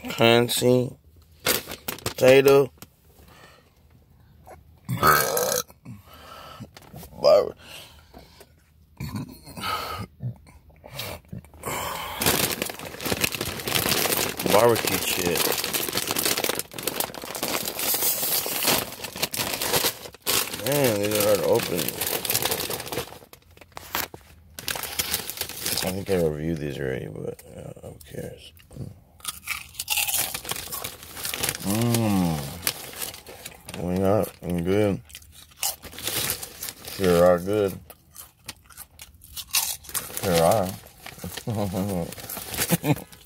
Crunchy. Potato. Barbecue chips. Man, these are hard to open. I think I reviewed these already, but who cares? Why not? I'm good. Sure are good. Sure are.